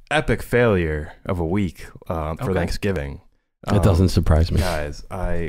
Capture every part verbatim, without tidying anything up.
epic failure of a week uh, for Okay. Thanksgiving. It doesn't surprise me. Guys, I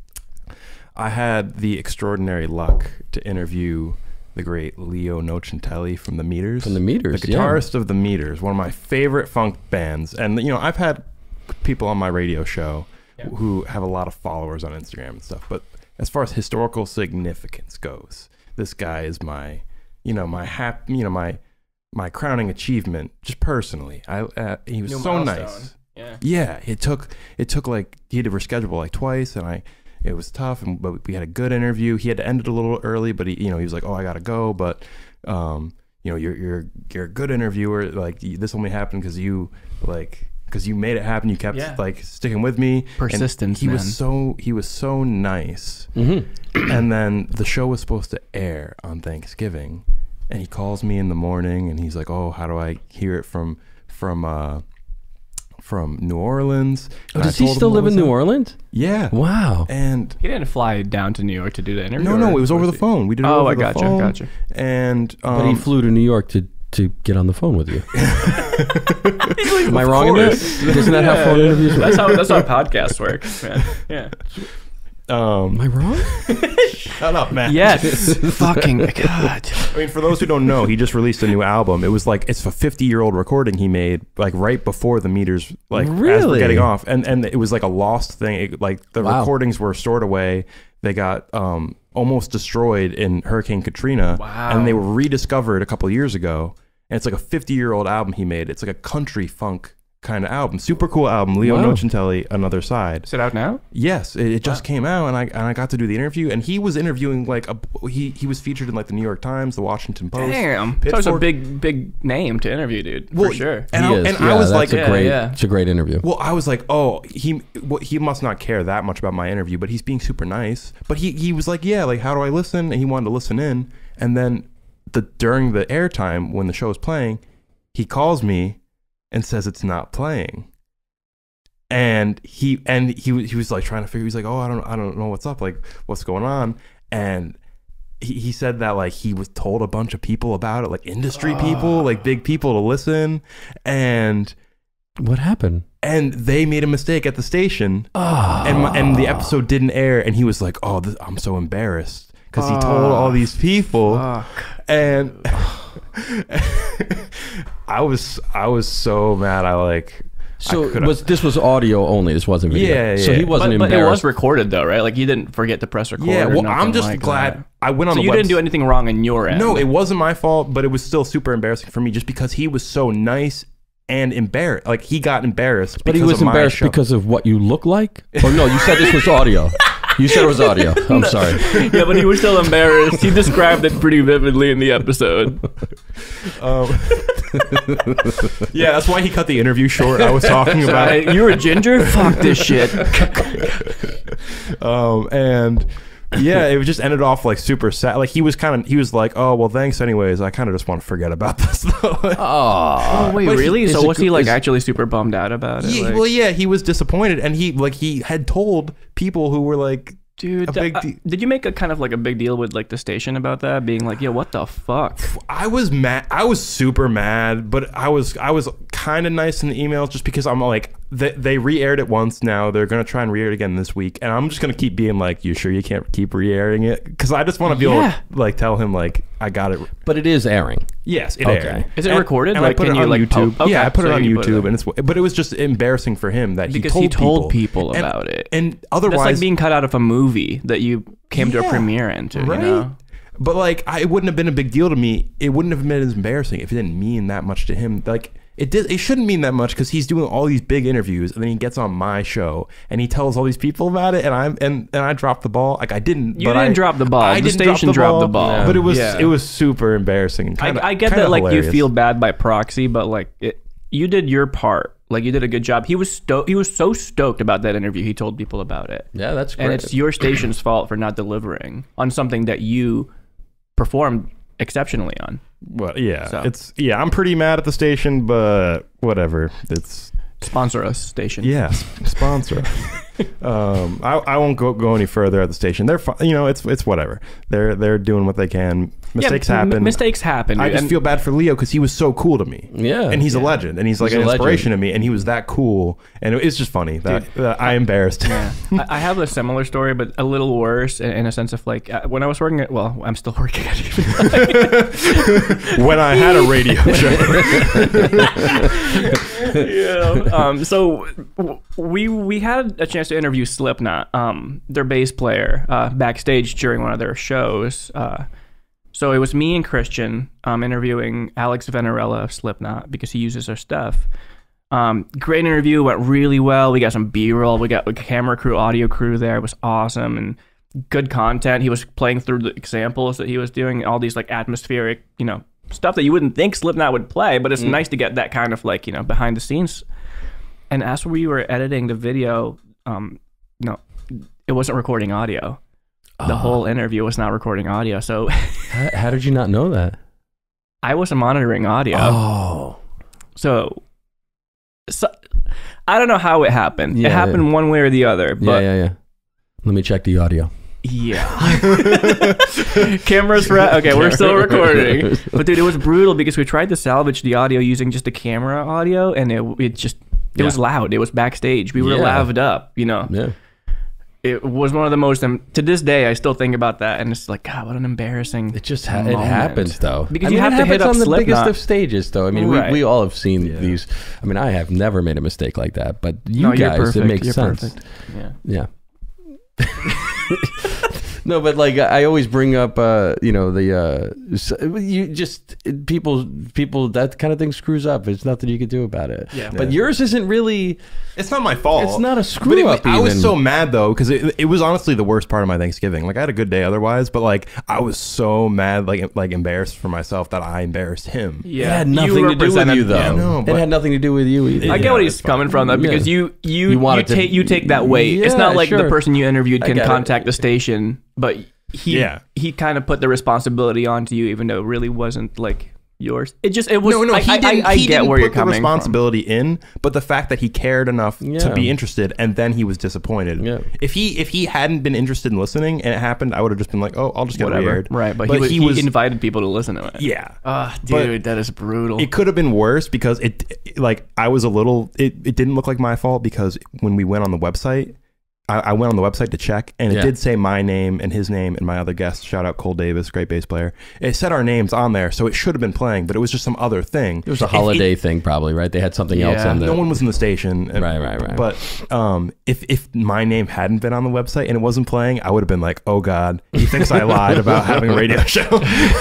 I had the extraordinary luck to interview the great Leo Nocentelli from the Meters. From the Meters, the yeah. guitarist of the Meters, one of my favorite funk bands. And you know, I've had people on my radio show Yeah. who have a lot of followers on Instagram and stuff. But as far as historical significance goes, this guy is my, you know, my hap, you know, my my crowning achievement, just personally. I uh, he was New so milestone. nice. Yeah. Yeah, it took it took like he had to reschedule like twice, and I it was tough, and but we had a good interview. He had to end it a little early, but he you know he was like, oh, I gotta go, but um you know you're you're you're a good interviewer. Like this only happened because you like because you made it happen. You kept Yeah. like sticking with me. Persistence, And he man. was so he was so nice. Mm-hmm. And then the show was supposed to air on Thanksgiving, and he calls me in the morning, and he's like, oh, how do I hear it from from uh from New Orleans? Oh, And I does he told him still what live in was New up. Orleans? Yeah. Wow. And He didn't fly down to New York to do the interview. no, no, or it was over the he- phone. We did it Oh, over I the gotcha, phone. gotcha. And um, But he flew to New York to, to get on the phone with you. Am I wrong in this? Isn't that how Yeah, phone yeah. interviews work? That's how that's how podcasts work, man. Yeah. um, Am I wrong? shut up, man. Yes. Fucking God. I mean, for those who don't know, he just released a new album. It was like it's a fifty-year-old recording he made, like right before the Meters, like as we're Really? getting off, and and it was like a lost thing. It, like the Wow. recordings were stored away. They got um, almost destroyed in Hurricane Katrina, Wow. and they were rediscovered a couple of years ago. And it's like a fifty-year-old album he made. It's like a country funk kind of album. Super cool album. Leo Wow. Nocentelli, Another Side. Is it out now? Yes, it, it just Wow. came out, and I and I got to do the interview, and he was interviewing like a he he was featured in like the New York Times, the Washington Post. Damn. That was a Pitchfork. big, big name to interview, dude. Well, for sure. And, He I, is. and Yeah, I was that's like, a Yeah, great, yeah. it's a great interview. well, I was like, oh, he well, he must not care that much about my interview, but he's being super nice. But he he was like, yeah, like how do I listen? And he wanted to listen in, and then the during the airtime when the show was playing, he calls me and says it's not playing. And he and he was he was like trying to figure. He's like, oh, I don't I don't know what's up, like what's going on. And he, he said that like he was told a bunch of people about it, like industry people, like big people to listen, and What happened? and they made a mistake at the station, Oh. and my, and the episode didn't air, and he was like, oh, this, I'm so embarrassed because he told all these people, Fuck. and I was I was so mad. I like. So I could've- was this was audio only? This wasn't video. Yeah, So yeah. he wasn't But, but it embarrassed. was recorded though, right? Like you didn't forget to press record. Yeah, or well, nothing I'm just like glad that. I went on So the you didn't webs- do anything wrong on your end. No, it wasn't my fault, but it was still super embarrassing for me just because he was so nice and embarrassed. Like he got embarrassed. But he because was of my embarrassed show. because of what you look like? Or no, you said this was audio. You said it was audio. I'm sorry. Yeah, but he was still embarrassed. He described it pretty vividly in the episode. Um, yeah, that's why he cut the interview short. I was talking about Uh, it. you're a ginger? Fuck this shit. Um, and yeah, it just ended off like super sad. Like he was kind of, he was like, "Oh, well, thanks anyways." I kind of just want to forget about this. Though. Oh, Oh, wait, But he- really? is So it was go- he like is- actually super bummed out about it? Yeah, Like, well, yeah, he was disappointed, and he like he had told people who were like, dude, a big uh, de- did you make a kind of like a big deal with like the station about that? Being like, yeah, what the fuck? I was mad. I was super mad, but I was I was kind of nice in the emails just because I'm like they, they re-aired it once. Now they're gonna try and re-air it again this week, and I'm just gonna keep being like, "You sure you can't keep re-airing it?" Because I just want to be Yeah. able to like tell him like I got it. but it is airing. Yes, it Okay. aired. Is it And- recorded? And I Like, put can it you, on like, YouTube. po- Yeah, okay, I put it so on you put it YouTube, there. and it's but it was just embarrassing for him that Because he he told told people, And- about it. and That's otherwise like being cut out of a movie that you came to a Yeah, premiere into, right? you know? But like, I, it wouldn't have been a big deal to me. It wouldn't have been as embarrassing if it didn't mean that much to him. Like it did. It shouldn't mean that much because he's doing all these big interviews, and then he gets on my show and he tells all these people about it, and I'm and and I dropped the ball. Like I didn't. You but didn't I, drop the ball. I The didn't drop station dropped the ball. But it was Yeah. it was super embarrassing. And I, kinda, I get kinda that, like, hilarious. you feel bad by proxy, but like it, you did your part. Like you did a good job. He was stoked. He was so stoked about that interview. He told people about it. Yeah, that's great. And it's your station's fault for not delivering on something that you performed exceptionally on. Well, yeah, So. it's yeah. I'm pretty mad at the station, but whatever. It's Sponsor us, station. yeah, s- sponsor. um, I, I won't go go any further at the station. They're fine. You know, it's it's whatever. They're they're doing what they can. Mistakes yeah, happen. M- mistakes happen. I just and, feel bad for Leo because he was so cool to me. Yeah, and he's yeah. a legend, and he's like He's an a inspiration legend. to me. And he was that cool, and it's just funny that, that I embarrassed him. Yeah. I, I have a similar story, but a little worse in, in a sense of like uh, when I was working at. Well, I'm still working at. When I had a radio show. yeah. Um, so w- we we had a chance to interview Slipknot, um, their bass player, uh, backstage during one of their shows. Uh, so it was me and Christian um, interviewing Alex Venarella of Slipknot because he uses our stuff. Um, great interview, went really well. We got some B-roll. We got a camera crew, audio crew there. It was awesome and good content. He was playing through the examples that he was doing, all these like atmospheric, you know, stuff that you wouldn't think Slipknot would play, but it's mm. nice to get that kind of like, you know, behind the scenes. And as we were editing the video, um, no, it wasn't recording audio. The oh. whole interview was not recording audio. So how, how did you not know that? I wasn't monitoring audio. Oh. So, so I don't know how it happened. Yeah, it happened yeah. one way or the other. But yeah, yeah, yeah. Let me check the audio. Yeah. Cameras for okay, we're still recording. But dude, it was brutal because we tried to salvage the audio using just the camera audio, and it it just it yeah. was loud. It was backstage. We were yeah. laved up, you know. Yeah. It was one of the most. Um, to this day, I still think about that, and it's like, God, what an embarrassing. It just ha- it happens though. Because I you mean, have it to hit up on the Slipknot. biggest of stages, though. I mean, right. we, we all have seen yeah. these. I mean, I have never made a mistake like that, but you no, guys, you're perfect. it makes you're sense. Perfect. Yeah. Yeah. No, but like I always bring up, uh, you know, the uh, you just people, people that kind of thing screws up. There's nothing you can do about it. Yeah. But yeah. yours isn't really. It's not my fault. It's not a screw but up. It, I even. was so mad though because it, it was honestly the worst part of my Thanksgiving. Like I had a good day otherwise, but like I was so mad, like like embarrassed for myself that I embarrassed him. Yeah, it had nothing to do with you though. Yeah, no, it had nothing to do with you either. I get yeah, what he's coming from though, because yeah. you you You you, wanted to- take you take that weight. Yeah, it's not like sure. the person you interviewed I can get it. contact the station, but he Yeah. he kind of put the responsibility onto you, even though it really wasn't like yours. It just it was. No, no, I, he I, didn't, I, I he get didn't where put you're the coming responsibility in, but the fact that he cared enough Yeah. to be interested, and then he was disappointed. Yeah. If he if he hadn't been interested in listening and it happened, I would have just been like, oh, I'll just from. get Whatever, weird. right? But, But he, was, he he was- invited people to listen to it. Yeah. Ah, But dude, that is brutal. It could have been worse because it, it- like, I was a little, it, it didn't look like my fault because when we went on the website, I, I went on the website to check and it Yeah. did say my name and his name and my other guest. Shout out Cole Davis, great bass player. It said our names on there, so it should have been playing, but it was just some other thing. It was a If holiday it- thing, probably, right? They had something else Yeah. on the. no one was in the station. and- Right, right, right. But um, if if my name hadn't been on the website and it wasn't playing, I would have been like, oh God, he thinks I lied about having a radio show.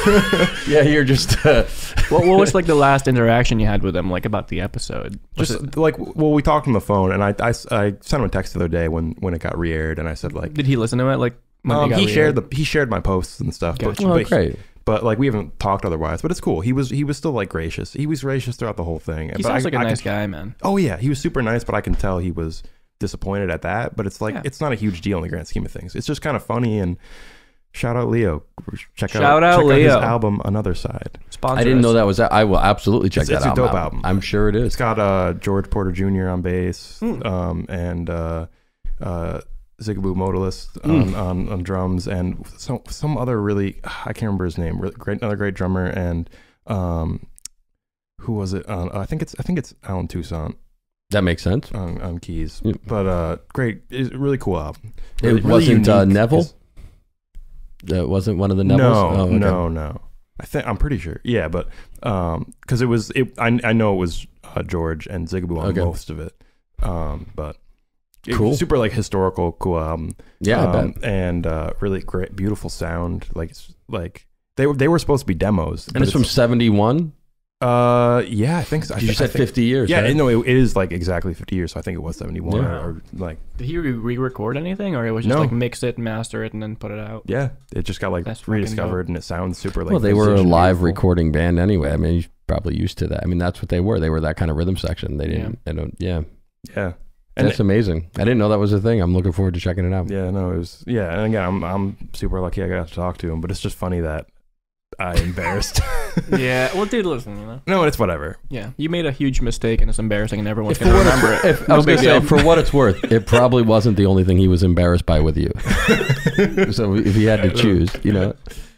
Yeah, you're just. Uh, what, what was like the last interaction you had with him, like about the episode? Was Just it- like, well, we talked on the phone, and I, I, I sent him a text the other day when, when it got re-aired, and I said like, did he listen to it? Like when um, got he shared re-aired? the he shared my posts and stuff. Gotcha. But, oh, but, great. but like we haven't talked otherwise. But it's cool. He was he was still like gracious. He was gracious throughout the whole thing. He but sounds I, like a I nice could- guy, man. Oh yeah, he was super nice, but I can tell he was disappointed at that. But it's like Yeah. it's not a huge deal in the grand scheme of things. It's just kind of funny and. Shout out Leo. Check out, Shout out check Leo. out his album Another Side. Sponsor I didn't know us. that was that. I will absolutely check It's- that it's a album dope out. album. I'm sure it is. It's got uh, George Porter Junior on bass, Mm. um, and uh, uh, Zigaboo Modalist on, Mm. on, on drums, and some some other really I can't remember his name. Really great, another great drummer, and um, who was it? Uh, I think it's I think it's Alan Toussaint That makes sense. on, on keys. Yeah. But uh, great, it's a really cool album. It Really- really wasn't uh, unique. Neville. It's- That wasn't one of the Nevilles. No, Oh, okay. no, no. I think I'm pretty sure. Yeah, but um, because it was it, I I know it was uh, George and Zigaboo on Okay. most of it. Um, but it- Cool. super like historical, cool album. Yeah, I um, bet. and uh, really great, beautiful sound. Like it's like they were they were supposed to be demos. And but it's from seventy-one. uh yeah I think so. I You thi- I said think- fifty years. Yeah, right? no, it, it is like exactly fifty years. So I think it was seventy-one Yeah. or, or like Did he re- re-record anything, or it was just No. like mix it, master it, and then put it out? yeah, it just got like That's fucking rediscovered and it sounds super like. well, they were a vintage and live beautiful. recording band anyway. I mean, you're probably used to that. I mean, that's what they were. They were that kind of rhythm section. They didn't. They don't. Yeah, Yeah, and that's amazing. I didn't know that was a thing. I'm looking forward to checking it out. Yeah, no, it was yeah, and again, I'm I'm super lucky I got to talk to him, but it's just funny that I embarrassed. Yeah. Well, dude, listen, you know. No, it's whatever. Yeah. You made a huge mistake and it's embarrassing and everyone's If going to for what remember it's- it. If, I No was going big to say, deal. for what it's worth, it probably wasn't the only thing he was embarrassed by with you. So if he had to choose, you know.